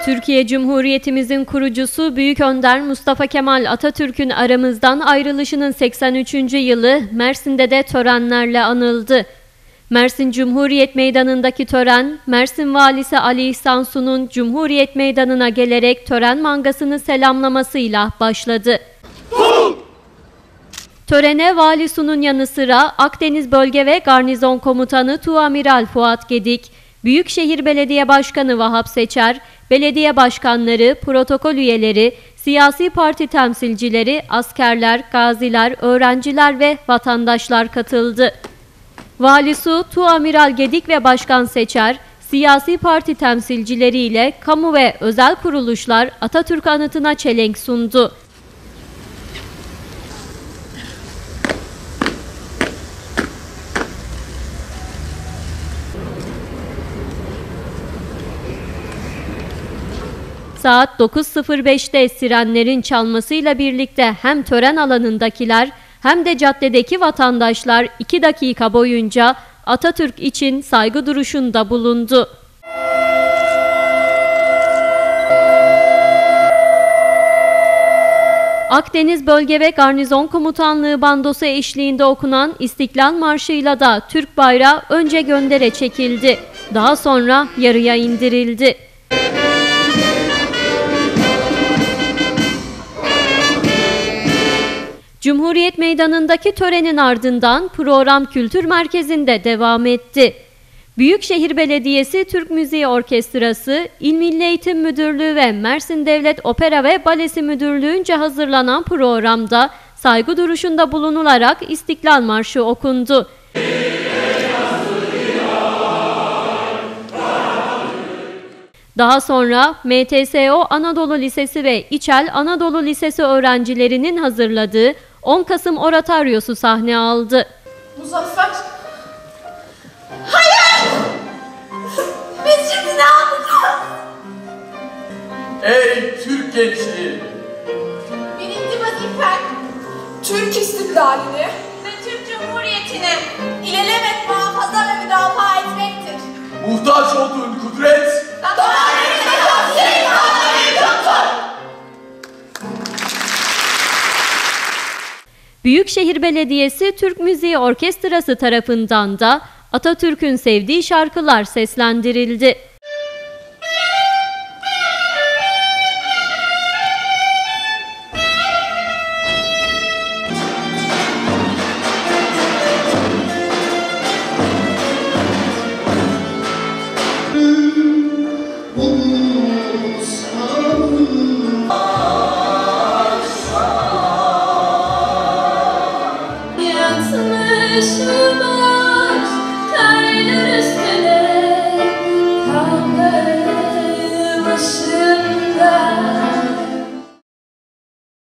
Türkiye Cumhuriyetimizin kurucusu Büyük Önder Mustafa Kemal Atatürk'ün aramızdan ayrılışının 83. yılı Mersin'de de törenlerle anıldı. Mersin Cumhuriyet Meydanı'ndaki tören, Mersin Valisi Ali İhsan Su'nun Cumhuriyet Meydanı'na gelerek tören mangasını selamlamasıyla başladı. Törene Vali Su'nun yanı sıra Akdeniz Bölge ve Garnizon Komutanı Tuamiral Fuat Gedik, Büyükşehir Belediye Başkanı Vahap Seçer, belediye başkanları, protokol üyeleri, siyasi parti temsilcileri, askerler, gaziler, öğrenciler ve vatandaşlar katıldı. Vali Su, Tuamiral Gedik ve Başkan Seçer, siyasi parti temsilcileriyle kamu ve özel kuruluşlar Atatürk anıtına çelenk sundu. Saat 9.05'te sirenlerin çalmasıyla birlikte hem tören alanındakiler hem de caddedeki vatandaşlar 2 dakika boyunca Atatürk için saygı duruşunda bulundu. Akdeniz Bölge ve Garnizon Komutanlığı bandosu eşliğinde okunan İstiklal Marşı'yla da Türk bayrağı önce göndere çekildi. Daha sonra yarıya indirildi. Cumhuriyet Meydanı'ndaki törenin ardından program Kültür Merkezi'nde devam etti. Büyükşehir Belediyesi Türk Müziği Orkestrası, İl Milli Eğitim Müdürlüğü ve Mersin Devlet Opera ve Balesi Müdürlüğü'nce hazırlanan programda saygı duruşunda bulunularak İstiklal Marşı okundu. Daha sonra MTSO Anadolu Lisesi ve İçel Anadolu Lisesi öğrencilerinin hazırladığı 10 Kasım oratoryosu sahne aldı. Muzaffer! Hayır! Biz şimdi ne yapacağız? Ey Türk gençliği! Birinci vazifen Türk istiklalini ve Türk Cumhuriyeti'ni ilelebet muhafaza ve müdafaa etmektir. Muhtaç olduğun kudret Büyükşehir Belediyesi Türk Müziği Orkestrası tarafından da Atatürk'ün sevdiği şarkılar seslendirildi. Yaratmışım